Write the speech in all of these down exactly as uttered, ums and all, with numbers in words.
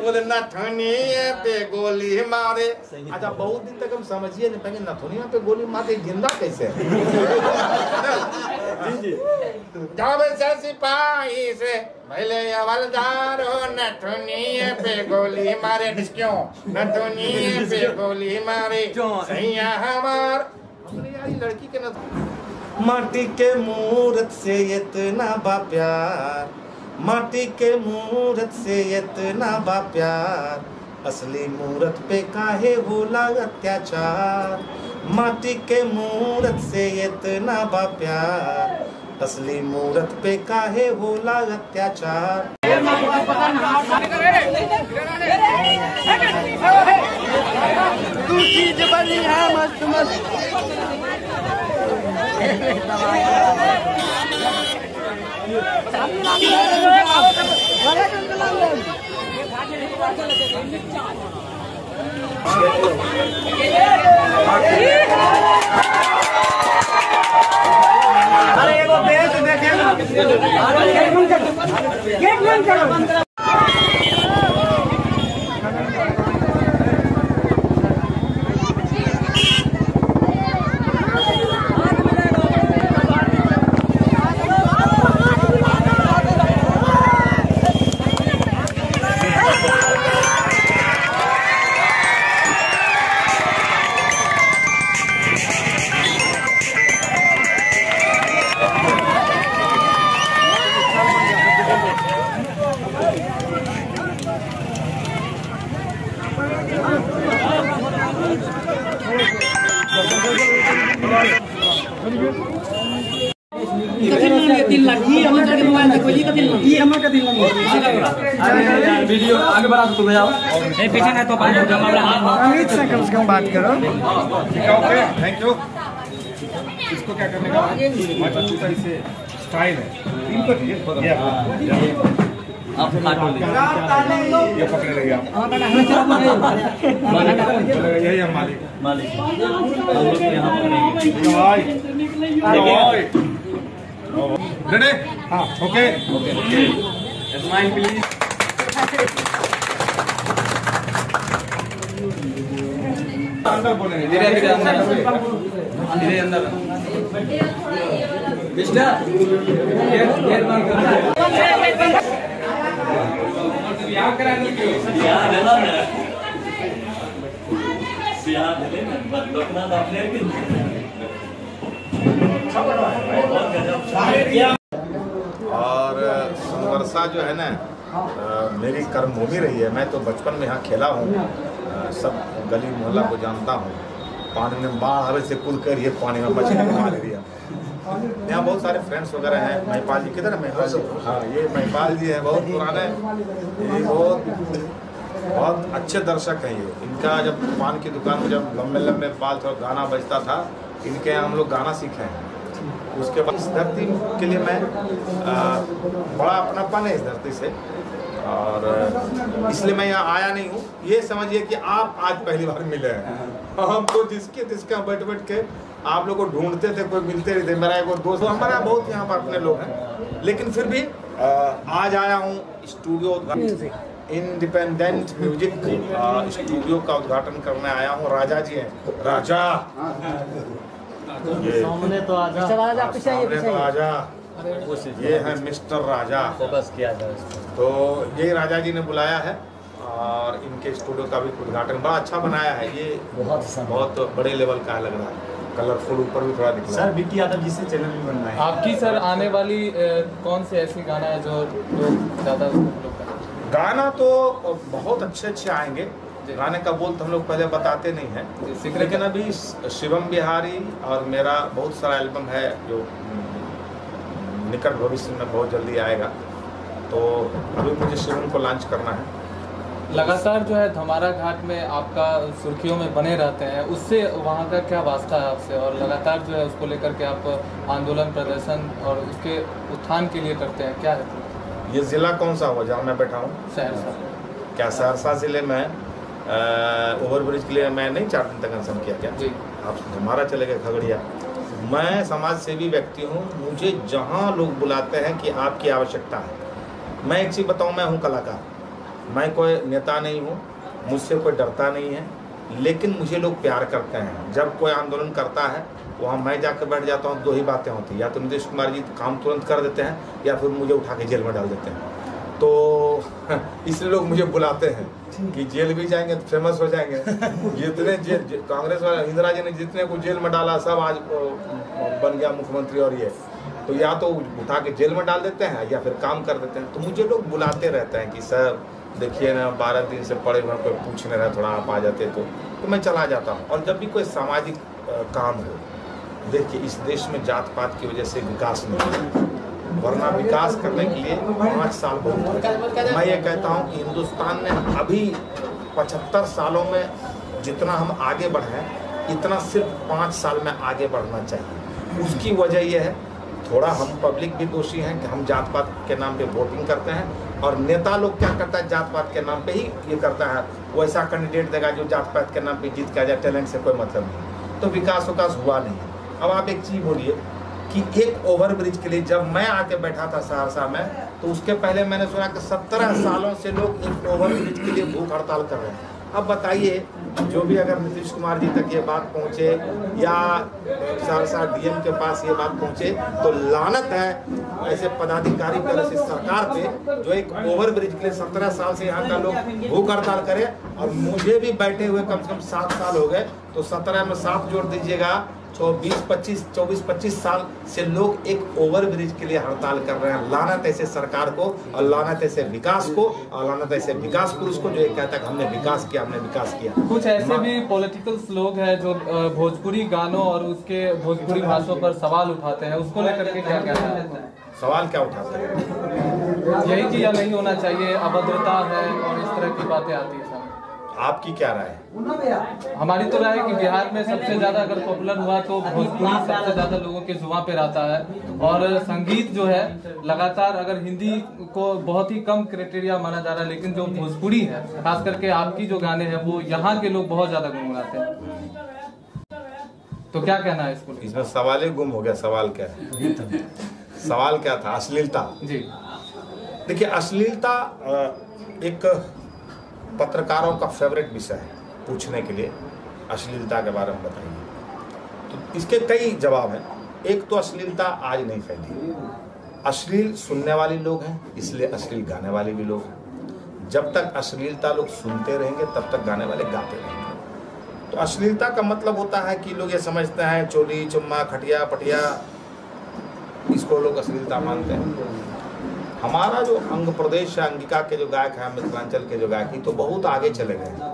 बोले नथुनिया पे गोली मारे। अच्छा बहुत दिन तक हम समझिए नहीं पाएंगे नथुनिया पे गोली मारे जिंदा कैसे जब से सिपाही से भले हवलदार हो नथुनिया पे गोली मारे क्यों नथुनिया पे गोली मारे सैया हमार यार लड़की के न माटी के मूरत से इतना बा प्यार माटी के मूरत से इतना बा प्यार असली मूरत पे काहे होला अत्याचार माटी के मूरत से इतना बा प्यार असली मूरत पे काहे होला अत्याचार। तू चीज बनी है मस्त मस्त अरे एगो बेच देखे ना गेट बंद करो तीन लाख ये हमारे का मोबाइल देखो ये का तीन लाख ये हमारे का तीन लाख अरे यार वीडियो आगे बढ़ा तो जाओ नहीं पीछे ना तो पाँच अमित से कम से कम बात करो ओके थैंक यू। इसको क्या करने का हमारा छोटा इसे स्टाइल है इनको ये आप काटो ये पकड़ रही आप यही है मालिक मालिक हम लोग यहाँ पकड़ेंगे रेडी हाँ ओके ओके स्माइल प्लीज अंदर बोले धीरे धीरे अंदर धीरे अंदर मिस्टर गेट गेट बंद कर बियाह करा दो बियाह देना ना बियाह दे ना बदलना तो अपने के और संवर्षा जो है ना मेरी कर्मभूमि रही है। मैं तो बचपन में यहाँ खेला हूँ सब गली मोहल्ला को जानता हूँ। पानी में बाढ़ आवे से कूद कर ये पानी में मछली मार दिया। यहाँ बहुत सारे फ्रेंड्स वगैरह हैं। महिपाल जी किधर है महिपाल जी? हाँ ये महिपाल जी हैं बहुत पुराने ये बहुत बहुत अच्छे दर्शक हैं ये। इनका जब पान की दुकान में जब लंबे लंबे बाल थोड़ा गाना बजता था इनके यहाँ हम लोग गाना सीखे हैं। उसके बाद इस धरती के लिए मैं आ, बड़ा अपनापन है इस धरती से और इसलिए मैं यहाँ आया नहीं हूँ। ये समझिए कि आप आज पहली बार मिले हैं। हम तो जिसके जिसका बैठ बैठ के आप लोग को ढूंढते थे कोई मिलते नहीं थे। मेरा एक दोस्त हमारे यहाँ बहुत यहाँ पर अपने लोग हैं लेकिन फिर भी आ, आज आया हूँ स्टूडियो इंडिपेंडेंट म्यूजिक स्टूडियो का उद्घाटन करने आया हूँ। राजा जी हैं राजा सामने तो आजा राजा पीछे सामने तो आजा ये है मिस्टर राजा फोकस किया जाए तो यही राजा जी ने बुलाया है और इनके स्टूडियो का भी उद्घाटन बड़ा अच्छा बनाया है। ये बहुत बहुत बड़े लेवल का लग रहा है कलरफुल ऊपर भी थोड़ा दिख रहा है। सर विक्की यादव जी से चैनल भी बन रहा है आपकी सर आने वाली ए, कौन से ऐसी गाना है जो लोग ज़्यादा गाना तो बहुत अच्छे अच्छे आएंगे। गाने का बोल तो हम लोग पहले बताते नहीं हैं लेकिन अभी शिवम बिहारी और मेरा बहुत सारा एल्बम है जो निकट भविष्य में बहुत जल्दी आएगा। तो अभी मुझे शिवम को लॉन्च करना है। लगातार जो है धमारा घाट में आपका सुर्खियों में बने रहते हैं उससे वहाँ का क्या वास्ता है आपसे और लगातार जो है उसको लेकर के आप आंदोलन प्रदर्शन और उसके उत्थान के लिए करते हैं क्या है? ये ज़िला कौन सा हुआ जहाँ मैं बैठा हूँ? सहरसा। क्या सहरसा ज़िले में ओवरब्रिज के लिए मैं नहीं चार दिन तक अनशन किया क्या? जी आप हमारा चले गए खगड़िया। मैं समाज सेवी व्यक्ति हूँ। मुझे जहाँ लोग बुलाते हैं कि आपकी आवश्यकता है, मैं एक चीज़ बताऊँ, मैं हूँ कलाकार। मैं कोई नेता नहीं हूँ, मुझसे कोई डरता नहीं है, लेकिन मुझे लोग प्यार करते हैं। जब कोई आंदोलन करता है वहाँ मैं जाकर बैठ जाता हूँ, दो ही बातें होती हैं, या तो नीतीश कुमार जी काम तुरंत कर देते हैं या फिर मुझे उठा के जेल में डाल देते हैं। तो इसलिए लोग मुझे बुलाते हैं कि जेल भी जाएंगे तो फेमस हो जाएंगे। जितने जेल कांग्रेस वाले इंदिरा जी ने जितने को जेल में डाला सब आज बन गया मुख्यमंत्री, और ये तो या तो उठा के जेल में डाल देते हैं या फिर काम कर देते हैं। तो मुझे लोग बुलाते रहते हैं कि सर देखिए ना, बारह दिन से पड़े हुए कोई पूछ नहीं रहा, थोड़ा आप आ जाते तो तो मैं चला जाता हूँ। और जब भी कोई सामाजिक काम हो, देखिए इस देश में जात पात की वजह से विकास नहीं है, वरना विकास करने के लिए पाँच साल बहुत है। मैं ये कहता हूँ कि हिंदुस्तान ने अभी पचहत्तर सालों में जितना हम आगे बढ़े हैं, इतना सिर्फ पाँच साल में आगे बढ़ना चाहिए। उसकी वजह यह है, थोड़ा हम पब्लिक भी दोषी हैं कि हम जात पात के नाम पे वोटिंग करते हैं, और नेता लोग क्या करता है, जात पात के नाम पे ही ये करता है, वो ऐसा कैंडिडेट देगा जो जात पात के नाम पे जीत के आ जाए, टैलेंट से कोई मतलब नहीं, तो विकास विकास हुआ नहीं। अब आप एक चीज़ बोलिए कि एक ओवर ब्रिज के लिए जब मैं आके बैठा था सहरसा में, तो उसके पहले मैंने सुना कि सत्रह सालों से लोग एक ओवर ब्रिज के लिए भूख हड़ताल कर रहे हैं। अब बताइए, जो भी अगर नीतीश कुमार जी तक ये बात पहुंचे या सहरसा डीएम के पास ये बात पहुंचे, तो लानत है ऐसे पदाधिकारी पर, ऐसी सरकार पे जो एक ओवर ब्रिज के लिए सत्रह साल से यहाँ का लोग भूख हड़ताल करे। और मुझे भी बैठे हुए कम से कम सात साल हो गए, तो सत्रह में सात जोड़ दीजिएगा, बीस पच्चीस चौबीस पच्चीस साल से लोग एक ओवर ब्रिज के लिए हड़ताल कर रहे हैं। लानत ऐसे सरकार को, और लानत ऐसे विकास को, और लानत ऐसे विकास पुरुष को जो ये कहता है कि हमने विकास किया, हमने विकास किया। कुछ ऐसे भी पॉलिटिकल्स लोग हैं जो भोजपुरी गानों और उसके भोजपुरी भाषाओं पर सवाल उठाते हैं, उसको लेकर के क्या कहना है? सवाल क्या उठाते हैं? यही कि यह नहीं होना चाहिए, अभद्रता है और इस तरह की बातें आती है। आपकी क्या राय है? हमारी तो राय है कि बिहार में सबसे ज्यादा अगर पॉपुलर हुआ तो भोजपुरी सबसे ज्यादा लोगों के जुबान पे रहता है, और संगीत जो है लगातार, अगर हिंदी को बहुत ही कम क्राइटेरिया माना जा रहा है, लेकिन जो भोजपुरी है, खास करके आपकी जो गाने हैं वो यहाँ के लोग बहुत ज्यादा गुनगुनाते हैं। तो क्या कहना है इसको? इसमें सवाल ही गुम हो गया। सवाल क्या है? सवाल क्या था? अश्लीलता जी। देखिए, अश्लीलता एक पत्रकारों का फेवरेट विषय है पूछने के लिए, अश्लीलता के बारे में बताइए। तो इसके कई जवाब हैं। एक तो अश्लीलता आज नहीं फैली, अश्लील सुनने वाले लोग हैं, इसलिए अश्लील गाने वाले भी लोग हैं। जब तक अश्लीलता लोग सुनते रहेंगे तब तक गाने वाले गाते रहेंगे। तो अश्लीलता का मतलब होता है कि लोग ये समझते हैं चोली चुम्मा खटिया पटिया, इसको लोग अश्लीलता मानते हैं। हमारा जो अंग प्रदेश है, अंगिका के जो गायक हैं, मिथिलांचल के जो गायक, तो बहुत आगे चले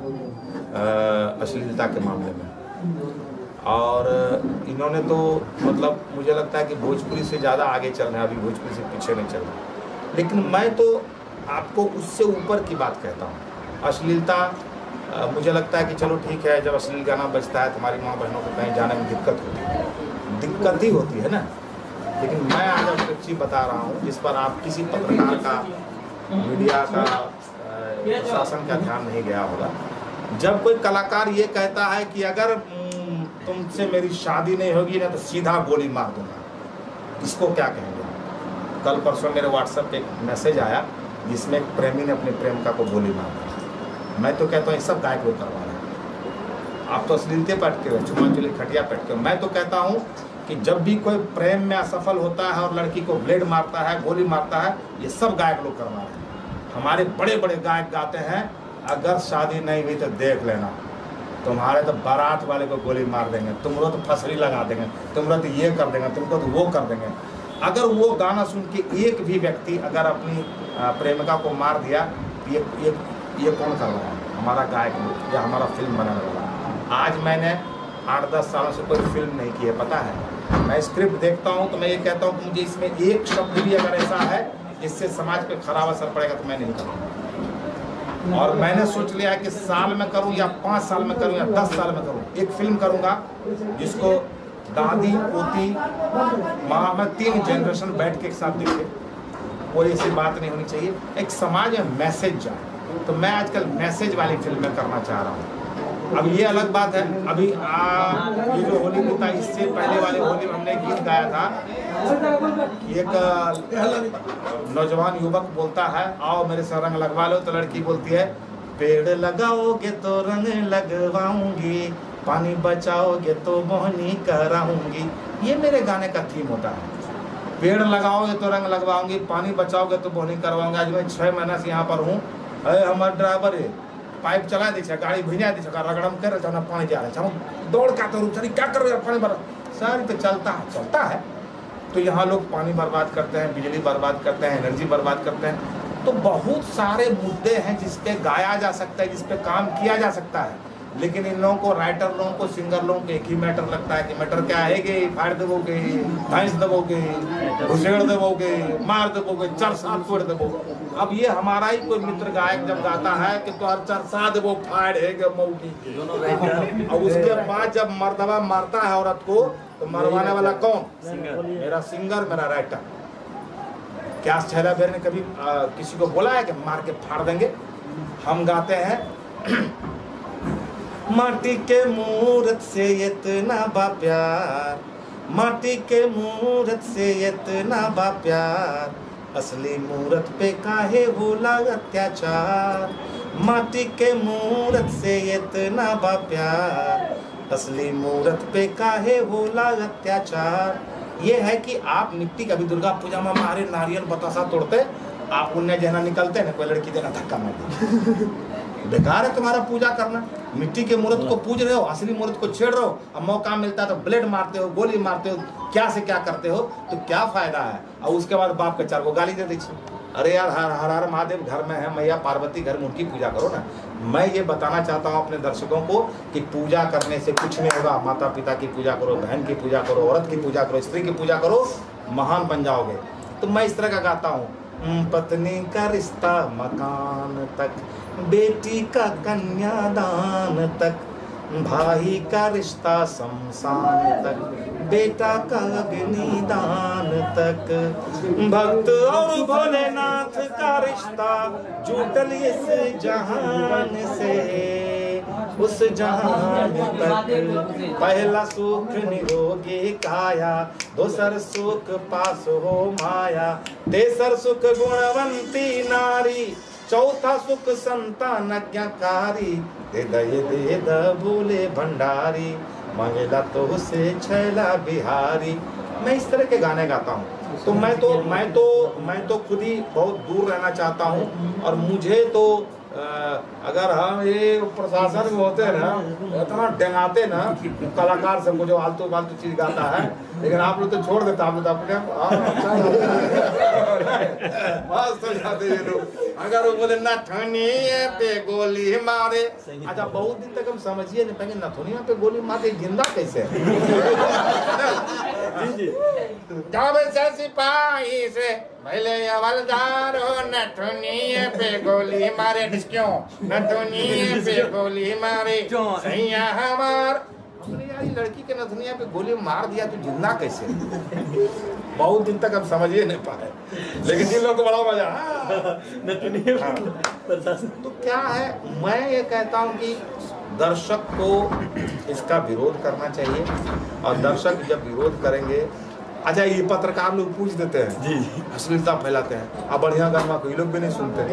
गए अश्लीलता के मामले में। और इन्होंने तो मतलब मुझे लगता है कि भोजपुरी से ज़्यादा आगे चल रहे हैं, अभी भोजपुरी से पीछे नहीं चल रहे। लेकिन मैं तो आपको उससे ऊपर की बात कहता हूँ। अश्लीलता मुझे लगता है कि चलो ठीक है, जब अश्लील गाना बजता है तो हमारी माँ बहनों को कहीं जाने में दिक्कत होती है, दिक्कत ही होती है ना। लेकिन मैं आज आपको एक चीज़ बता रहा हूँ जिस पर आप किसी पत्रकार का, मीडिया का, प्रशासन का ध्यान नहीं गया होगा। जब कोई कलाकार ये कहता है कि अगर तुमसे मेरी शादी नहीं होगी ना तो सीधा गोली मार दूंगा, इसको क्या कहेंगे? कल परसों मेरे व्हाट्सएप पे एक मैसेज आया जिसमें एक प्रेमी ने अपनी प्रेमिका को गोली मार दी। मैं तो कहता हूँ ये सब गायक लोग करवा रहे हैं। आप तो अश्लीलते पटके हो, चुमा चुली खटिया पटके हो। मैं तो कहता हूँ कि जब भी कोई प्रेम में असफल होता है और लड़की को ब्लेड मारता है, गोली मारता है, ये सब गायक लोग करवा रहे हैं। हमारे बड़े बड़े गायक गाते हैं, अगर शादी नहीं हुई तो देख लेना, तुम्हारे तो बारात वाले को गोली मार देंगे, तुमको तो फसरी लगा देंगे, तुमको तो ये कर देंगे, तुमको तो वो कर देंगे। अगर वो गाना सुन के एक भी व्यक्ति अगर अपनी प्रेमिका को मार दिया, ये ये ये कौन कर रहा है? हमारा गायक लोग या हमारा फिल्म बनाने वाला। आज मैंने आठ दस सालों से कोई फिल्म नहीं की है, पता है। मैं स्क्रिप्ट देखता हूँ तो मैं ये कहता हूँ कि मुझे इसमें एक शब्द भी अगर ऐसा है इससे समाज पे खराब असर पड़ेगा तो मैं नहीं करूँगा। और मैंने सोच लिया है कि साल में करूँ या पाँच साल में करूँ या दस साल में करूँ, एक फिल्म करूँगा जिसको दादी पोती माँ में तीन जनरेशन बैठ के एक साथ देखे। कोई ऐसी बात नहीं होनी चाहिए, एक समाज में मैसेज जाए। तो मैं आजकल मैसेज वाली फिल्में करना चाह रहा हूँ। अब ये अलग बात है। अभी आ, ये जो होली गीत था, इससे पहले वाले होली में हमने गीत गाया था। एक नौजवान युवक बोलता है, आओ मेरे से रंग लगवा लो, तो लड़की बोलती है, पेड़ लगाओगे तो रंग लगवाऊंगी, पानी बचाओगे तो मोहनी कराऊंगी। ये मेरे गाने का थीम होता है। पेड़ लगाओगे तो रंग लगवाऊंगी, पानी बचाओगे तो मोहनी करवाऊंगी। आज मैं छह महीना से यहाँ पर हूँ। अरे हमारा ड्राइवर है, पाइप चला दी छे, गाड़ी भिजा दी छे, रगड़म कर रहे पानी जा रहे हैं, दौड़ का तो चली क्या कर रहे पानी भर सर तो चलता है चलता है। तो यहाँ लोग पानी बर्बाद करते हैं, बिजली बर्बाद करते हैं, एनर्जी बर्बाद करते हैं। तो बहुत सारे मुद्दे हैं जिस पे गाया जा सकता है, जिस पे काम किया जा सकता है। लेकिन इन लोगों को, राइटर लोगों को, सिंगर लोगों को एक ही मैटर लगता है कि मैटर क्या है कि फाड़ देवोगे, धाइस देवोगे, घुसेड़ देवोगे, मार देवोगे, चार सात फोड़ देवो। अब ये हमारा ही कोई मित्र गायक जब गाता है कि तो हर चार सात वो फाड़ है कि मौकी, और उसके बाद जब मर्दबा मारता है औरत को तो मरवाने वाला कौन? मेरा सिंगर, मेरा राइटर। क्या छैला बेर ने कभी आ, किसी को बोला है कि मार के फाड़ देंगे? हम गाते हैं माटी के मूरत से इतना बा प्यार, माटी के मूरत से इतना बा प्यार, असली मूरत पे काहे होला अत्याचार। माटी के मूरत से इतना बा प्यार, असली मूरत पे काहे होला अत्याचार। ये है कि आप मिट्टी का भी दुर्गा पूजा में मारे नारियल बतासा तोड़ते, आप उन्हें जहना निकलते ना, कोई लड़की देना धक्का मार दे। बेकार है तुम्हारा पूजा करना। मिट्टी के मूर्त को पूज रहे हो, असली मूर्त को छेड़ रहे हो, अब मौका मिलता है तो ब्लेड मारते हो, गोली मारते हो, क्या से क्या करते हो, तो क्या फायदा है? और उसके बाद बाप के चार को गाली दे दीजिए। अरे यार, हर हर हर महादेव घर में है, मैया पार्वती घर में, उनकी पूजा करो ना। मैं ये बताना चाहता हूँ अपने दर्शकों को कि पूजा करने से कुछ नहीं होगा। माता पिता की पूजा करो, बहन की पूजा करो, औरत की पूजा करो, स्त्री की पूजा करो, महान बन जाओगे। तो मैं इस तरह का गाता हूँ, पत्नी का रिश्ता मकान तक, बेटी का कन्यादान तक, भाई का रिश्ता शमशान तक, बेटा का अग्निदान तक, भक्त और भोलेनाथ का रिश्ता जुटल इस जहान से उस जहान तक। पहला सुख निरोगी काया, दोसर सुख पास हो माया, तेसर सुख गुणवंती नारी, चौथा सुख संतान ज्ञाकारी, दे दे दे द भूले भंडारी, मांगेला तो उसे छैला बिहारी। मैं इस तरह के गाने गाता हूँ। तो मैं तो मैं तो मैं तो खुद ही बहुत दूर रहना चाहता हूँ। और मुझे तो आ, अगर हम ये प्रशासन में होते ना, इतना डेंगाते ना कलाकार सबको जो आलतू फालतू चीज गाता है, लेकिन आप लोग तो छोड़ देते, आप लोग अपने मस्त हो जाते ये लोग। अगर वो बोले नथुनिया पे गोली मारे, अच्छा बहुत दिन तक हम समझिए नहीं पाएंगे नथुनिया पे गोली मारे जिंदा कैसे है। सिपाही से भले हवलदार हो, नथुनिया पे गोली मारे, क्यों नथुनिया पे गोली मारे सैया हमार। हमने यार लड़की के नथुनिया पे गोली मार दिया तो जिंदा कैसे? बहुत दिन तक हम समझ ही नहीं पाए, लेकिन जिन लोगों को बड़ा मजा नथुनिया। तो क्या है, मैं ये कहता हूँ कि दर्शक को इसका विरोध करना चाहिए, और दर्शक जब विरोध करेंगे, अच्छा ये पत्रकार लोग पूछ देते हैं जी, अश्लीलता फैलाते हैं, अब बढ़िया गाना को ये लोग भी नहीं सुनते।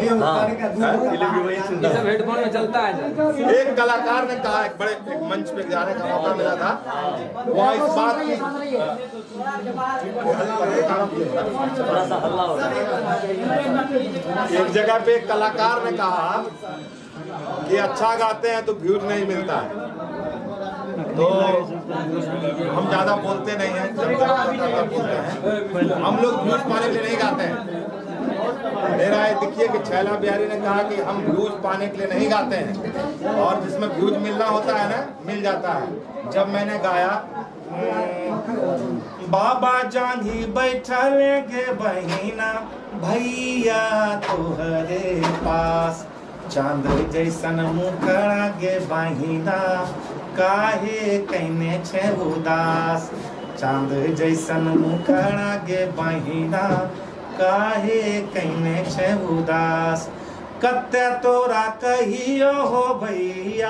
हेडफोन में चलता है। एक कलाकार ने कहा, एक बड़े एक मंच पे जाने का मौका मिला था, वहाँ इस बात की एक जगह पे एक कलाकार ने कहा कि अच्छा गाते हैं तो व्यूज नहीं मिलता है, तो हम ज्यादा बोलते नहीं हैं, जब ज्यादा बोलते हैं हम लोग व्यूज पाने के लिए नहीं गाते हैं। मेरा ये देखिए कि छैला बिहारी ने कहा कि हम व्यूज पाने के लिए नहीं गाते हैं, और जिसमें व्यूज मिलना होता है ना, मिल जाता है। जब मैंने गाया बाबा जानी बैठल गे बहिना भैया तोहरे पास, चांद जैसन मुखड़ा गे बहिना काहे कहने छे उदास, चांद जैसन मुखड़ा गे बहिना काहे कहने छे उदास, कत्ते तोरा कहियो हो भैया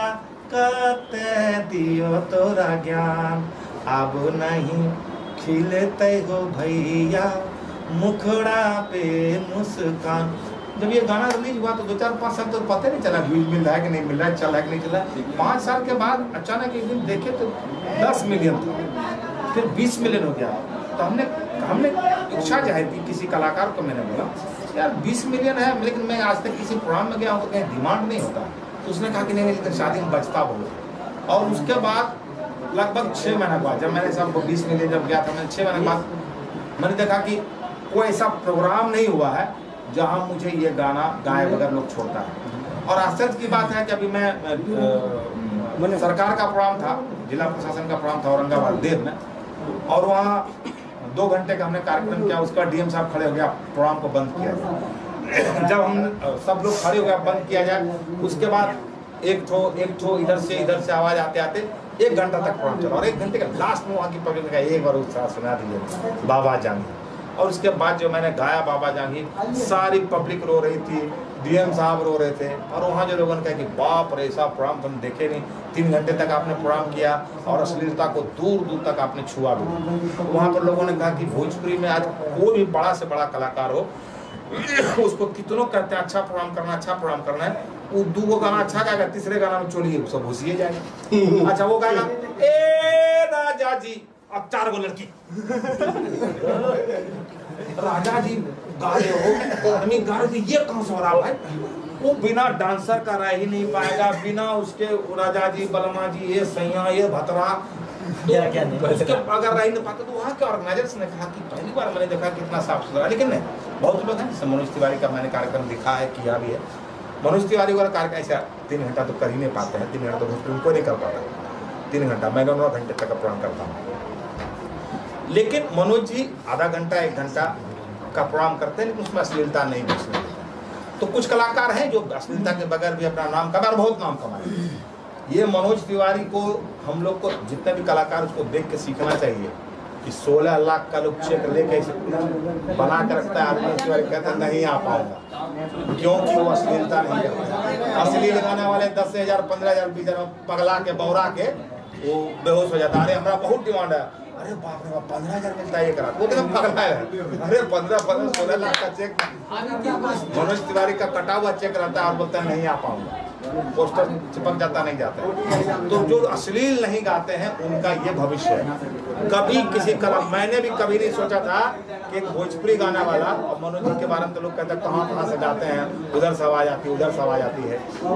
कहते दियो तोरा ज्ञान, अब नहीं खिलते हो भैया मुखड़ा पे मुस्कान। जब ये गाना रिलीज हुआ तो दो चार पाँच साल तो पता नहीं चला व्यूज मिल रहा है कि नहीं मिल रहा है, चल रहा है कि नहीं चल रहा है। पाँच साल के बाद अचानक एक दिन देखे तो दस मिलियन था, फिर बीस मिलियन हो गया। तो हमने हमने इच्छा जाहिर की, किसी कलाकार को मैंने बोला यार बीस मिलियन है, लेकिन मैं आज तक किसी प्रोग्राम में गया हूँ तो कहीं डिमांड नहीं होता। तो उसने कहा कि नहीं लेकिन शादी में बचता बहुत। और उसके बाद लगभग छः महीने बाद जब मैंने सब बीस मिलियन जब गया था, मैंने छः महीने बाद मैंने देखा कि कोई ऐसा प्रोग्राम नहीं हुआ है जहाँ मुझे ये गाना गाए बगैर लोग छोड़ता है। और आश्चर्य की बात है कि अभी मैं आ, सरकार का प्रोग्राम था, जिला प्रशासन का प्रोग्राम था औरंगाबाद देव में, और वहाँ दो घंटे का हमने कार्यक्रम किया। उसका डीएम साहब खड़े हो गया, प्रोग्राम को बंद किया। जब हम सब लोग खड़े हो गया बंद किया जाए, उसके बाद एक ठो एक ठो इधर से इधर से आवाज आते आते एक घंटा तक प्रोग्राम चला। और एक घंटे के लास्ट में वहाँ की पब्लिक ने एक बार उत्साह सुना दिए बाबा जानी। और उसके बाद जो मैंने गाया बाबा जानी, सारी पब्लिक रो रही थी, डीएम साहब रो रहे थे। और वहाँ जो लोगों ने कहा कि बाप रे ऐसा प्रोग्राम तुम देखे नहीं, तीन घंटे तक आपने प्रोग्राम किया और अश्लीलता को दूर दूर तक आपने छुआ भी। तो वहाँ पर लोगों ने कहा कि भोजपुरी में आज कोई भी बड़ा से बड़ा कलाकार हो, उसको कितनों कहते हैं अच्छा प्रोग्राम करना, अच्छा प्रोग्राम करना है, वो दो गाना अच्छा गाएगा, तीसरे गाना में चोली सब घुसिए जाएगा। अच्छा वो गाएगा ए राजा जी अब चार गो लड़की राजा जी गा रहे हो, आदमी गा रहे थे, ये कहाँ से हो रहा भाई? वो बिना डांसर का रह ही नहीं पाएगा, बिना उसके राजा जी बलमा जी ये सैया ये भतरा क्या क्या नहीं उसके अगर रह ही नहीं पाते। तो वहाँ के ऑर्गेनाइजर्स ने कहा कि पहली बार मैंने देखा कितना साफ सुथरा। लेकिन नहीं, बहुत लोग हैं, मनोज तिवारी का मैंने कार्यक्रम दिखा है, किया भी है। मनोज तिवारी वाला कार्यक्रम ऐसा तीन घंटा तो कर ही नहीं पाते हैं, तीन घंटा तो उनको नहीं कर पाता। तीन घंटा मैं नौ घंटे तक का प्रोग्राम करता हूँ। लेकिन मनोज जी आधा घंटा एक घंटा का प्रोग्राम करते हैं, लेकिन उसमें अश्लीलता नहीं घुसने देते। तो कुछ कलाकार हैं जो अश्लीलता के बगैर भी अपना नाम कमा, बहुत नाम कमाए। ये मनोज तिवारी को हम लोग को जितने भी कलाकार उसको देख के सीखना चाहिए कि सोलह लाख का लोग चेक लेके बना के रखता है। आदमी तिवारी कहता है नहीं आ पाऊंगा, क्योंकि वो अश्लीलता नहीं करता। अश्लील लगाने वाले दस हजार पंद्रह हजार बीस हजार पगला के बौरा के वो बेहोश हो जाता है। अरे हमारा बहुत डिमांड है, अरे बाप रे बाप पंद्रह हजार मिलता है ये करा, वो तो पगला है। अरे पंद्रह पंद्रह सोलह लाख का चेक मनोज तिवारी का कटा हुआ चेक रहता है और बोलता है नहीं आ पाऊंगा, पोस्टर चिपक जाता नहीं जाता है। तो जो अश्लील नहीं गाते हैं उनका ये भविष्य है। कभी किसी कला मैंने भी कभी नहीं सोचा था कि एक भोजपुरी गाना वाला, और मनोज जी के बारे में तो लोग कहते हैं कहाँ कहाँ से गाते हैं, उधर से आवाज आती है उधर से आवाज आती है।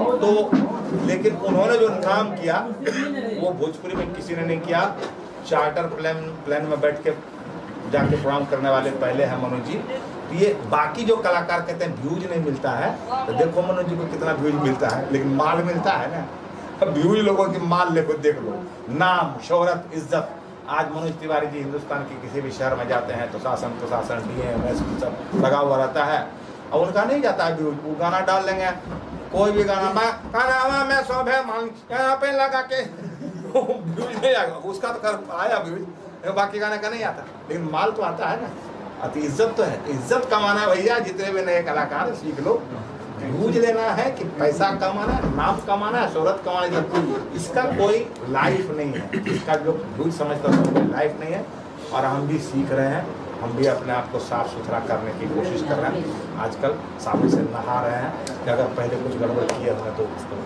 तो लेकिन उन्होंने जो काम किया वो भोजपुरी में किसी ने नहीं किया। चार्टर प्लेन प्लेन में बैठ के जाके प्रोग्राम करने वाले पहले हैं मनोज जी। तो ये बाकी जो कलाकार कहते हैं व्यूज नहीं मिलता है, तो देखो मनोज जी को कितना व्यूज मिलता है, लेकिन माल मिलता है ना। अब व्यूज लोगों की माल लेको देख लो, नाम शोहरत इज्जत। आज मनोज तिवारी जी हिंदुस्तान के किसी भी शहर में जाते हैं तो शासन प्रशासन डी एम एस सब लगा हुआ रहता है, और उनका नहीं जाता है व्यूज। वो गाना डाल लेंगे, कोई भी गाना मैं मैं सब है यहाँ पे लगा के व्यूज नहीं आएगा, उसका तो कर आया व्यूज, बाकी गाने का नहीं आता, लेकिन माल तो आता है ना। अति इज्जत तो है, इज्जत कमाना है भैया। जितने भी नए कलाकार सीख लो, व्यूज लेना है कि पैसा कमाना है, नाम कमाना है, शोहरत कमाना है, इसका कोई लाइफ नहीं है। इसका जो व्यूज समझता है कोई लाइफ नहीं है। और हम भी सीख रहे हैं, हम भी अपने आप को साफ सुथरा करने की कोशिश कर रहे हैं। आजकल साबुन से नहा रहे हैं कि अगर पहले कुछ गड़बड़ किए हमने तो उसको।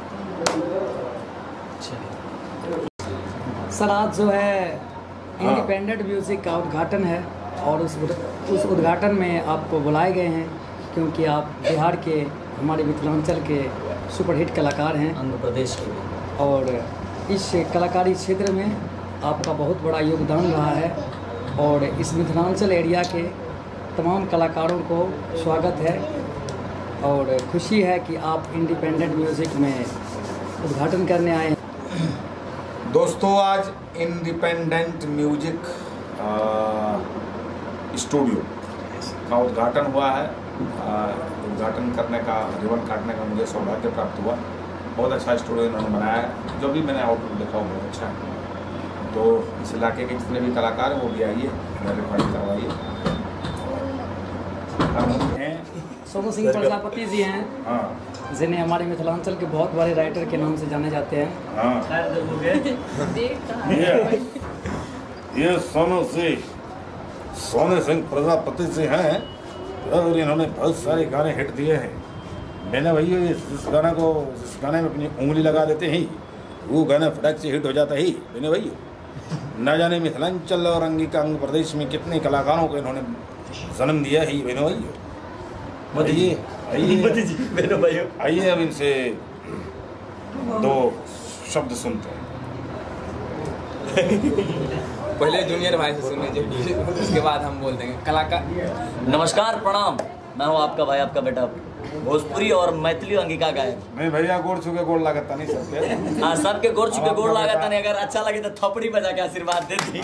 सर आज जो है इंडिपेंडेंट म्यूजिक का उद्घाटन है, और उस उस उद्घाटन में आपको बुलाए गए हैं क्योंकि आप बिहार के हमारे मिथिलांचल के सुपरहिट कलाकार हैं, आंध्र प्रदेश के भी। और इस कलाकारी क्षेत्र में आपका बहुत बड़ा योगदान रहा है। और इस मिथिलांचल एरिया के तमाम कलाकारों को स्वागत है और खुशी है कि आप इंडिपेंडेंट म्यूज़िक में उद्घाटन करने आए हैं। दोस्तों आज इंडिपेंडेंट म्यूजिक स्टूडियो का उद्घाटन हुआ है। उद्घाटन करने का, रिबन काटने का मुझे सौभाग्य प्राप्त हुआ। बहुत अच्छा स्टूडियो इन्होंने बनाया है, जो भी मैंने आउटलुक देखा बहुत अच्छा है। तो इस इलाके के जितने भी कलाकार हैं वो भी आइए, रिकॉर्डिंग करवाइए। सोनू सिंह प्रजापति जी हैं, हाँ जिन्हें हमारे मिथिलांचल के बहुत बड़े राइटर के नाम से जाने जाते हैं। हाँ ये ये सोनू सिंह सोनू सिंह प्रजापति से हैं और इन्होंने बहुत सारे गाने हिट दिए हैं। मैंने भैया जिस गाना को जिस गाने में अपनी उंगली लगा देते हैं वो गाना फटाक से हिट हो जाता है। मैंने भैया न जाने मिथिलांचल और अंगिका अंग प्रदेश में कितने कलाकारों को इन्होंने जन्म दिया है। मैंने भैया आइए आइए आइए अब इनसे दो शब्द सुनते हैं। पहले जूनियर भाई से सुन लीजिए, उसके बाद हम बोल देंगे कलाकार। नमस्कार, प्रणाम। मैं हूँ आपका भाई, आपका बेटा, भोजपुरी और मैथिली अंगिका गायक। नहीं भैया गोड़ छुके गोड़ लागत नहीं सबके। हाँ, सबके गोड़ छुके गोड़ लागत नहीं। अगर अच्छा लगे तो थपड़ी बजा के आशीर्वाद दे दी।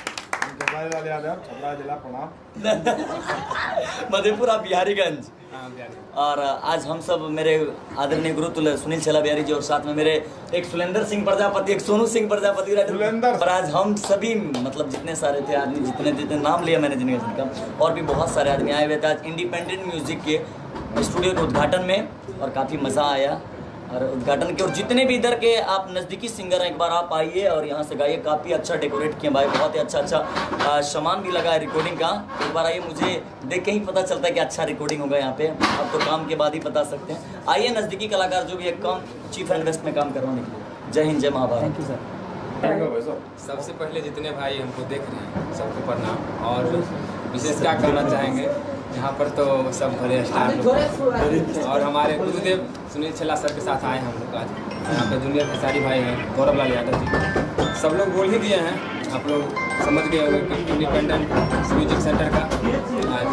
मधेपुरा बिहारीगंज। और आज हम सब मेरे आदरणीय गुरुतुल्य सुनील छेला बिहारी जी और साथ में मेरे एक सुलेंद्र सिंह प्रजापति, एक सोनू सिंह प्रजापति और आज हम सभी मतलब जितने सारे थे आदमी, जितने जितने नाम लिया मैंने जिनका जिनका और भी बहुत सारे आदमी आए हुए थे आज इंडिपेंडेंट म्यूजिक के स्टूडियो के उद्घाटन में और काफ़ी मज़ा आया। और उद्घाटन के और जितने भी इधर के आप नज़दीकी सिंगर हैं एक बार आप आइए और यहाँ से गाइए। काफ़ी अच्छा डेकोरेट किया भाई, बहुत ही अच्छा अच्छा सामान भी लगा है रिकॉर्डिंग का। एक बार आइए, मुझे देख के ही पता चलता है कि अच्छा रिकॉर्डिंग होगा यहाँ पे। आप तो काम के बाद ही बता सकते हैं। आइए नज़दीकी कलाकार जो भी एक काम चीफ एंड बेस्ट में काम करवाने के लिए। जय हिंद, जय महाभारत। Thank you sir. सबसे पहले जितने भाई हमको देख रहे हैं सबको प्रणाम। और विशेष क्या कहना चाहेंगे, यहाँ पर तो सब बड़े स्टार लोग और हमारे गुरुदेव सुनील छेला सर के साथ आए हैं हम लोग आज। यहाँ पर जूनियर खेसारी भाई हैं, गौरव लाल यादव जी, सब लोग बोल ही दिए हैं। आप लोग समझ गए होंगे कि इंडिपेंडेंट म्यूजिक सेंटर का आज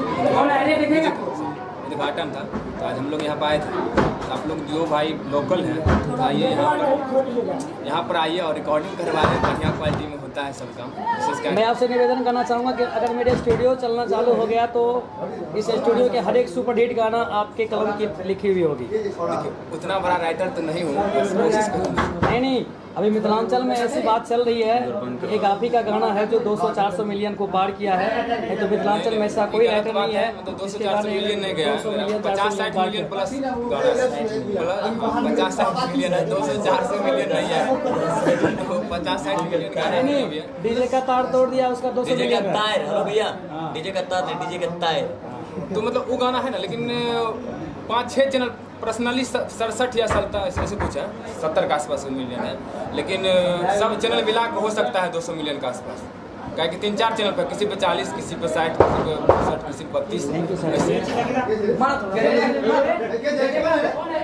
उद्घाटन था, तो आज हम लोग यहाँ पर आए थे। आप लोग जो भाई लोकल हैं तो आइए यहाँ पर यहाँ पर आइए और रिकॉर्डिंग करवाएं। बढ़िया क्वालिटी में होता है सब काम। विशेष क्या मैं आपसे निवेदन करना चाहूँगा कि अगर मेरे स्टूडियो चलना चालू हो गया तो इस स्टूडियो के हर एक सुपर हिट गाना आपके कलम की लिखी हुई होगी। देखिए, उतना बड़ा राइटर तो नहीं हूँ, बस कोशिश करूँगा। नहीं नहीं, अभी मिथिलांचल में ऐसी बात चल रही है कि एक आप ही का गाना है जो दो सौ चार सौ मिलियन को पार किया है। नहीं तो मिथिलांचल में ऐसा कोई राइटर नहीं है। मतलब दो सौ चार सौ मिलियन नहीं गया, पचास साठ मिलियन प्लस पचास साठ मिलियन है, दो सौ चार सौ मिलियन नहीं है, पचास साठ मिलियन का नहीं। डीजे का तार तोड़ दिया उसका दो सौ डीजे का मिलियन। तार, हेलो भैया, डीजे का तार नहीं, डीजे का तार। तो मतलब वो गाना है ना, लेकिन पाँच छः चैनल पर्सनली सड़सठ या सत्तर ऐसे कुछ है, सत्तर के आसपास मिलियन है। लेकिन सब चैनल मिला के हो सकता है दो सौ मिलियन के आसपास। क्या कि तीन चार चैनल पर, किसी पे चालीस, किसी पे साठ, किसी पे पैंसठ, किसी पे बत्तीस।